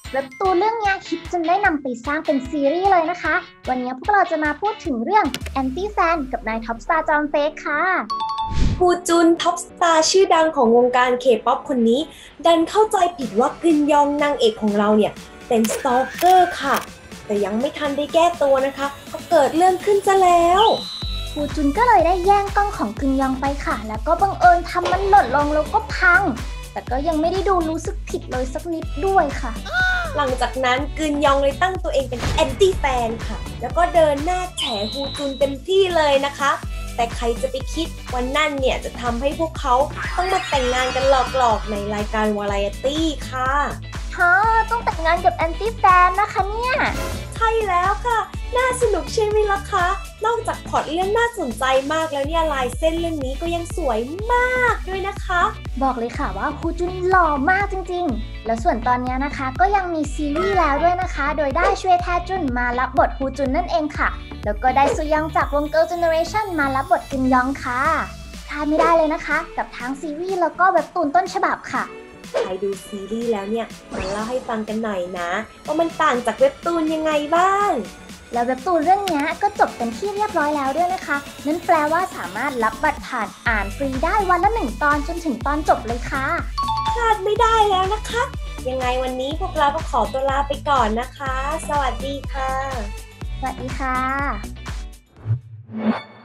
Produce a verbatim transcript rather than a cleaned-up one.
เว็บตูนเรื่องนี้คิดจนได้นำไปสร้างเป็นซีรีส์เลยนะคะวันนี้พวกเราจะมาพูดถึงเรื่องแอนตี้แฟนกับนายท็อปสตาร์จอมเฟกค่ะฮูจุนท็อปสตาร์ชื่อดังของวงการเคป๊อปคนนี้ดันเข้าใจผิดว่ากึนยองนางเอกของเราเนี่ยเป็นสตอเกอร์ค่ะแต่ยังไม่ทันได้แก้ตัวนะคะก็เกิดเรื่องขึ้นซะแล้วฮูจุนก็เลยได้แย่งกล้องของกึนยองไปค่ะแล้วก็บังเอิญทำมันหล่นลงแล้วก็พังแต่ก็ยังไม่ได้ดูรู้สึกผิดเลยสักนิดด้วยค่ะหลังจากนั้นกึนยองเลยตั้งตัวเองเป็นแอนตี้แฟนค่ะแล้วก็เดินหน้าแฉฮูจุนเต็มที่เลยนะคะแต่ใครจะไปคิดว่านั่นเนี่ยจะทำให้พวกเขาต้องมาแต่งงานกันหลอกๆในรายการวาไรตี้ค่ะฮะต้องแต่งงานกับแอนตี้แฟนนะคะเนี่ยใช่แล้วค่ะน่าสนุกใช่ไหมล่ะคะนอกจากพล็อตเรื่องน่าสนใจมากแล้วเนี่ยลายเส้นเรื่องนี้ก็ยังสวยมากด้วยนะคะบอกเลยค่ะว่าฮูจุนหล่อมากจริงๆแล้วส่วนตอนนี้นะคะก็ยังมีซีรีส์แล้วด้วยนะคะโดยได้ชเวทาจุนมารับบทฮูจุนนั่นเองค่ะแล้วก็ได้ซุยองจากวง Girl Generation มารับบทกึนยองค่ะพลาดไม่ได้เลยนะคะกับทั้งซีรีส์แล้วก็เว็บตูนต้นฉบับค่ะใครดูซีรีส์แล้วเนี่ยมาเล่าให้ฟังกันหน่อยนะว่ามันต่างจากเว็บตูนยังไงบ้างแล้วเว็บตูนเรื่องนี้ก็จบเป็นที่เรียบร้อยแล้วด้วยนะคะนั่นแปลว่าสามารถรับบัตรผ่านอ่านฟรีได้วันละหนึ่งตอนจนถึงตอนจบเลยค่ะพลาดไม่ได้แล้วนะคะยังไงวันนี้พวกเราก็ขอตัวลาไปก่อนนะคะสวัสดีค่ะสวัสดีค่ะ